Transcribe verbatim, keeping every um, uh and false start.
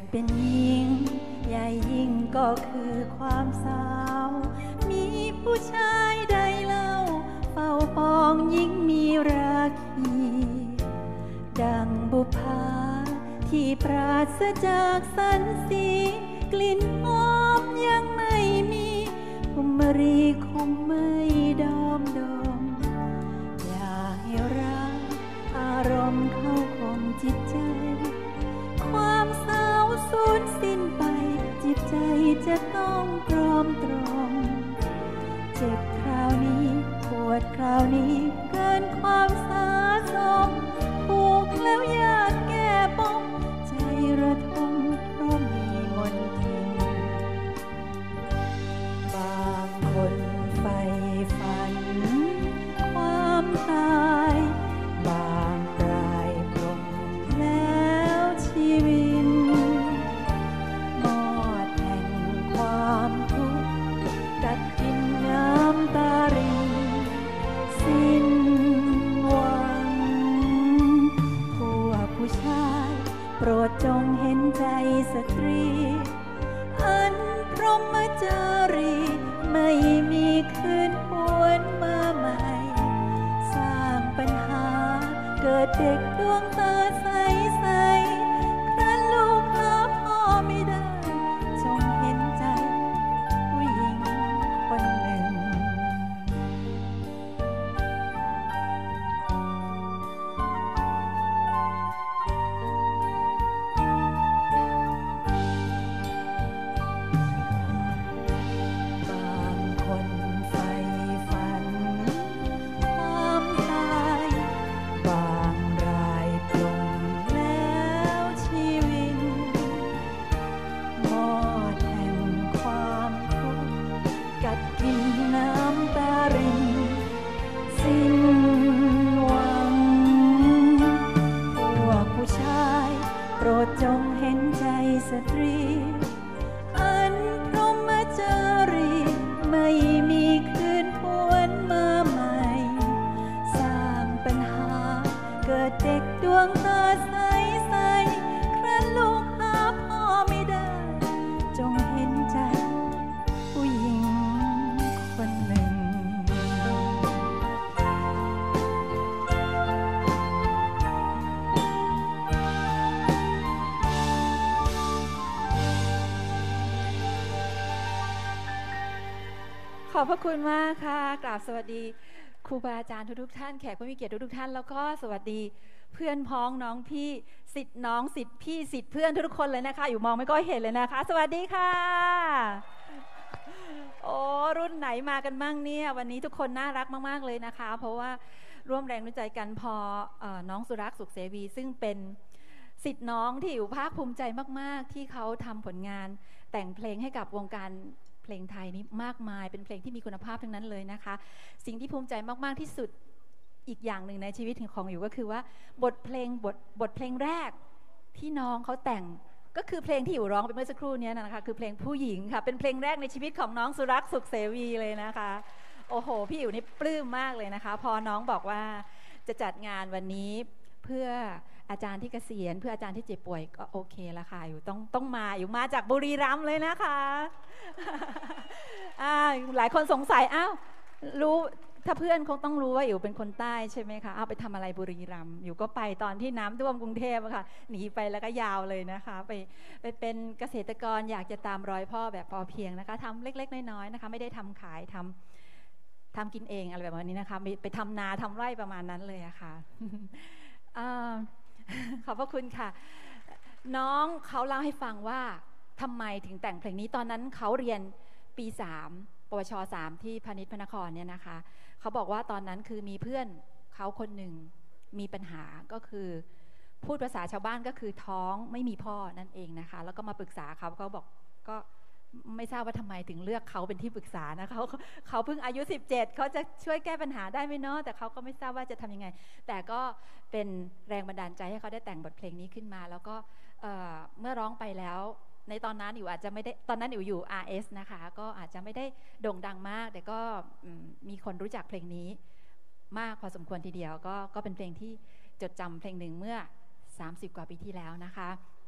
เป็นหญิงใหญ่ยิ่งก็คือความสาวมีผู้ชายใดเล่าเฝ้าปองยิ่งมีราคีดังบุพาที่ปราศจากสันสีกลิ่นหอมยังไม่มีภุมรีคงไม่ดอมดอมอย่าให้รักอารมณ์เข้าคงจิตใจความสาวสูญสิ้นไปจิตใจจะต้องตรอมตรอมเจ็บคราวนี้ปวดคราวนี้เกินความสาสมผูกแล้วอยากแก้ปมใจระทมเพราะมีมนทินบางคนใฝ่ฝันความตายบางรายปลงแล้วชีวิตมอดแห่งความทุกข์กัดกินน้ำตารินสิ้นหวังพวกผู้ชายโปรดจงเห็นใจสตรีอันพรหมจารีไม่มีคืนหวนมาใหม่สร้างปัญหาเกิดเด็กดวงตาใสใสครั้นลูกหาพ่อไม่ได้จงเห็นใจผู้หญิงคนหนึ่งบางคนใฝ่ฝันความตายบางรายปลงแล้วชีวิตมอดแห่งความทุกข์กัดกินน้ำตารินสิ้นหวังพวกผู้ชายโปรดจงเห็นใจสตรีอันพรหมจารีไม่มีคืนหวนมาใหม่สร้างปัญหาเกิดเด็กดวงตาใสใสครั้นลูกหาพ่อไม่ได้จงเห็นใจผู้หญิงคนหนึ่งขอบพระคุณมากค่ะกราบสวัสดีครูบาอาจารย์ทุกๆท่านแขกผู้มีเกียรติทุกๆท่านแล้วก็สวัสดีเพื่อนพ้องน้องพี่สิทธิ์น้องสิทธิ์พี่สิทธิ์เพื่อนทุกๆคนเลยนะคะอยู่มองไม่ก็เห็นเลยนะคะสวัสดีค่ะโอ้รุ่นไหนมากันบ้างเนี่ยวันนี้ทุกคนน่ารักมากๆเลยนะคะเพราะว่าร่วมแรงร่วมใจกันพอเอ่อน้องสุรักษ์สุขเสวีซึ่งเป็นสิทธิ์น้องที่อยู่ภาคภูมิใจมากๆที่เขาทำผลงานแต่งเพลงให้กับวงการเพลงไทยนี้มากมายเป็นเพลงที่มีคุณภาพทั้งนั้นเลยนะคะสิ่งที่ภูมิใจมากๆที่สุดอีกอย่างหนึ่งในชีวิตของอยู่ก็คือว่าบทเพลงบทบทเพลงแรกที่น้องเขาแต่งก็คือเพลงที่อยู่ร้องไปเมื่อสักครู่นี้นะคะคือเพลงผู้หญิงค่ะเป็นเพลงแรกในชีวิตของน้องสุรักษ์สุขเสวีเลยนะคะโอ้โหพี่อยู่นี่ปลื้มมากเลยนะคะพอน้องบอกว่าจะจัดงานวันนี้เพื่ออาจารย์ที่เกษียณเพื่ออาจารย์ที่เจ็บป่วยก็โอเคละค่ะอยู่ต้องต้องมาอยู่มาจากบุรีรัมย์เลยนะคะหลายคนสงสัยอ้าวรู้ถ้าเพื่อนคงต้องรู้ว่าอยู่เป็นคนใต้ใช่ไหมคะเอาไปทำอะไรบุรีรัมย์อยู่ก็ไปตอนที่น้ำท่วมกรุงเทพค่ะหนีไปแล้วก็ยาวเลยนะคะไปไปเป็นเกษตรกรอยากจะตามรอยพ่อแบบพอเพียงนะคะทำเล็กๆน้อยๆนะคะไม่ได้ทำขายทำทำกินเองอะไรแบบนี้นะคะไปทำนาทำไร่ประมาณนั้นเลยอะค่ะขอบพระคุณค่ะน้องเขาเล่าให้ฟังว่าทำไมถึงแต่งเพลงนี้ตอนนั้นเขาเรียนปีสามปวชสามที่พาณิชย์พระนครเนี่ยนะคะเขาบอกว่าตอนนั้นคือมีเพื่อนเขาคนหนึ่งมีปัญหาก็คือพูดภาษาชาวบ้านก็คือท้องไม่มีพ่อนั่นเองนะคะแล้วก็มาปรึกษาเขาเขาบอกก็ไม่ทราบว่าทำไมถึงเลือกเขาเป็นที่ปรึกษานะเขาเขาเพิ่งอายุสิบเจ็ดเขาจะช่วยแก้ปัญหาได้ไหมเนาะแต่เขาก็ไม่ทราบว่าจะทำยังไงแต่ก็เป็นแรงบันดาลใจให้เขาได้แต่งบทเพลงนี้ขึ้นมาแล้วก็เอ่อเมื่อร้องไปแล้วในตอนนั้นอยู่อาจจะไม่ได้ตอนนั้นอยู่อยู่ อาร์ เอส นะคะก็อาจจะไม่ได้โด่งดังมากแต่ก็มีคนรู้จักเพลงนี้มากพอสมควรทีเดียวก็ก็เป็นเพลงที่จดจำเพลงหนึ่งเมื่อสามสิบกว่าปีที่แล้วนะคะ